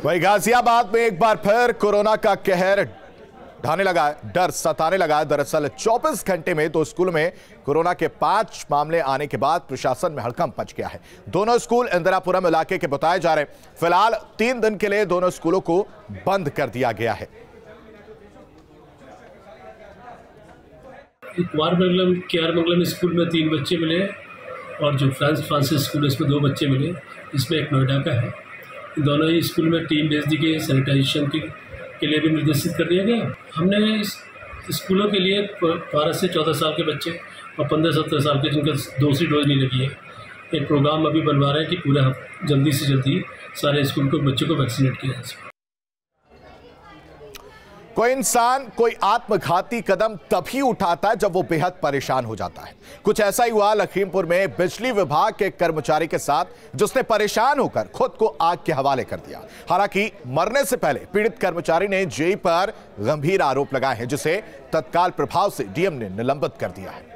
वहीं गाजियाबाद में एक बार फिर कोरोना का कहर ढाने लगा है, डर सताने लगा है। दरअसल 24 घंटे में 2 स्कूलों में कोरोना के 5 मामले आने के बाद प्रशासन में हड़कंप मच गया है। दोनों स्कूल इंदिरापुरम इलाके के बताए जा रहे हैं। फिलहाल 3 दिन के लिए दोनों स्कूलों को बंद कर दिया गया है। मंगलम स्कूल में 3 बच्चे मिले और जो फ्रांसिस स्कूल है इसमें 2 बच्चे मिले, इसमें एक नोएडा का है। दोनों ही स्कूल में टीम भेज दी गई, सैनिटाइजेशन के लिए भी निर्देशित कर दिया गया। हमने इस स्कूलों के लिए 12 से 14 साल के बच्चे और 15-17 साल के जिनका दूसरी डोज नहीं लगी है, एक प्रोग्राम अभी बनवा रहे हैं कि पूरे जल्दी से जल्दी सारे स्कूल को बच्चों को वैक्सीनेट किया जाए। कोई इंसान कोई आत्मघाती कदम तभी उठाता है जब वो बेहद परेशान हो जाता है। कुछ ऐसा ही हुआ लखीमपुर में बिजली विभाग के कर्मचारी के साथ, जिसने परेशान होकर खुद को आग के हवाले कर दिया। हालांकि मरने से पहले पीड़ित कर्मचारी ने जेई पर गंभीर आरोप लगाए हैं, जिसे तत्काल प्रभाव से डीएम ने निलंबित कर दिया है।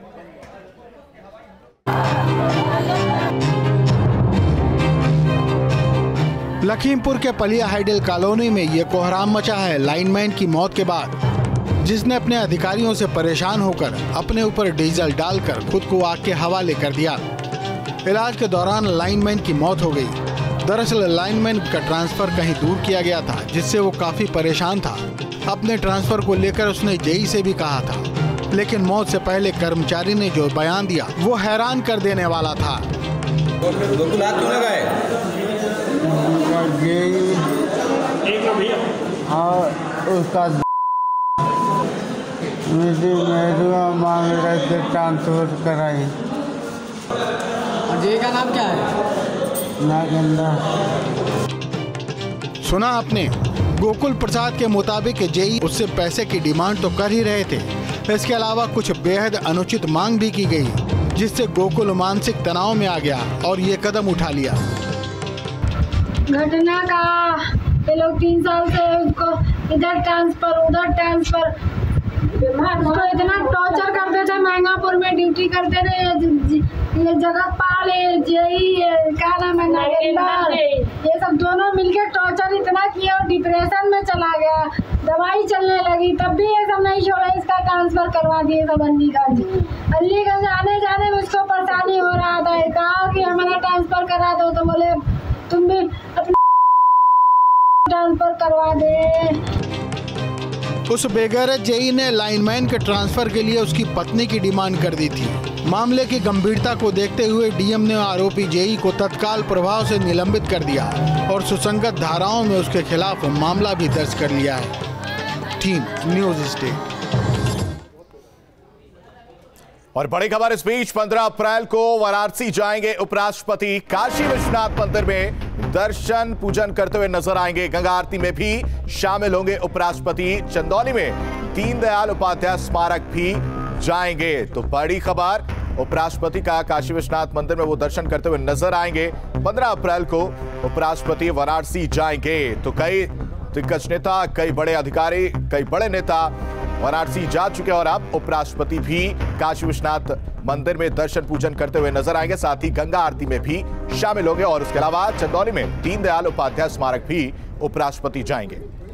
लखीमपुर के पलिया हाइडल कॉलोनी में ये कोहराम मचा है लाइनमैन की मौत के बाद, जिसने अपने अधिकारियों से परेशान होकर अपने ऊपर डीजल डालकर खुद को आग के हवाले कर दिया। इलाज के दौरान लाइनमैन की मौत हो गई। दरअसल लाइनमैन का ट्रांसफर कहीं दूर किया गया था, जिससे वो काफी परेशान था। अपने ट्रांसफर को लेकर उसने जेई से भी कहा था, लेकिन मौत से पहले कर्मचारी ने जो बयान दिया वो हैरान कर देने वाला था। और उसका मांग रहे थे ट्रांसफर कराई। और जेई का नाम क्या है? नागेंद्र। सुना आपने, गोकुल प्रसाद के मुताबिक जेई उससे पैसे की डिमांड तो कर ही रहे थे, इसके अलावा कुछ बेहद अनुचित मांग भी की गई, जिससे गोकुल मानसिक तनाव में आ गया और ये कदम उठा लिया। घटना का ये लोग 3 साल से उसको इधर ट्रांसफर उधर ट्रांसफर, उसको इतना टॉर्चर करते थे। महंगापुर में ड्यूटी करते थे, ये जगत पाल जेई क्या नाम है नागेंद्र, ये सब दोनों मिलके टॉर्चर इतना किया और डिप्रेशन में चला गया। दवाई चलने लगी तब भी ये सब नहीं छोड़ा, इसका ट्रांसफर करवा दिए सब अलीगंज आने जाने में उसको परेशानी हो रहा था। कहा कि हमारा ट्रांसफर करा दो, तो बोले तुम भी ट्रांसफर करवा दे। उस बेगैरत जेई ने लाइनमैन के ट्रांसफर के लिए उसकी पत्नी की डिमांड कर दी थी। मामले की गंभीरता को देखते हुए डीएम ने आरोपी जेई को तत्काल प्रभाव से निलंबित कर दिया और सुसंगत धाराओं में उसके खिलाफ मामला भी दर्ज कर लिया है। Team news state. और बड़ी खबर इस बीच 15 अप्रैल को वाराणसी जाएंगे उपराष्ट्रपति। काशी विश्वनाथ मंदिर में दर्शन पूजन करते हुए नजर आएंगे। गंगा आरती में भी शामिल होंगे उपराष्ट्रपति। चंदौली में दीनदयाल उपाध्याय स्मारक भी जाएंगे। तो बड़ी खबर, उपराष्ट्रपति का काशी विश्वनाथ मंदिर में वो दर्शन करते हुए नजर आएंगे। 15 अप्रैल को उपराष्ट्रपति वाराणसी जाएंगे। तो कई दिग्गज नेता, कई बड़े अधिकारी, कई बड़े नेता वाराणसी जा चुके और अब उपराष्ट्रपति भी काशी विश्वनाथ मंदिर में दर्शन पूजन करते हुए नजर आएंगे। साथ ही गंगा आरती में भी शामिल होंगे और उसके अलावा चंदौली में दीनदयाल उपाध्याय स्मारक भी उपराष्ट्रपति जाएंगे।